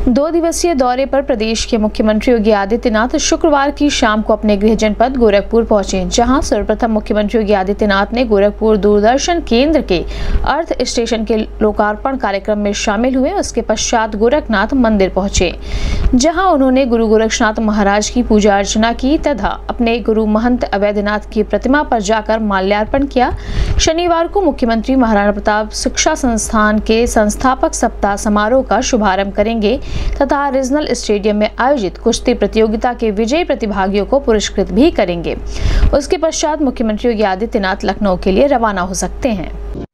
2 दिवसीय दौरे पर प्रदेश के मुख्यमंत्री योगी आदित्यनाथ शुक्रवार की शाम को अपने गृह जनपद गोरखपुर पहुंचे, जहां सर्वप्रथम मुख्यमंत्री योगी आदित्यनाथ ने गोरखपुर दूरदर्शन केंद्र के अर्थ स्टेशन के लोकार्पण कार्यक्रम में शामिल हुए। उसके पश्चात गोरखनाथ मंदिर पहुंचे, जहां उन्होंने गुरु गोरक्षनाथ महाराज की पूजा अर्चना की तथा अपने गुरु महंत अवैधनाथ की प्रतिमा पर जाकर माल्यार्पण किया। शनिवार को मुख्यमंत्री महाराणा प्रताप शिक्षा संस्थान के संस्थापक सप्ताह समारोह का शुभारंभ करेंगे तथा रीजनल स्टेडियम में आयोजित कुश्ती प्रतियोगिता के विजयी प्रतिभागियों को पुरस्कृत भी करेंगे। उसके पश्चात मुख्यमंत्री योगी आदित्यनाथ लखनऊ के लिए रवाना हो सकते हैं।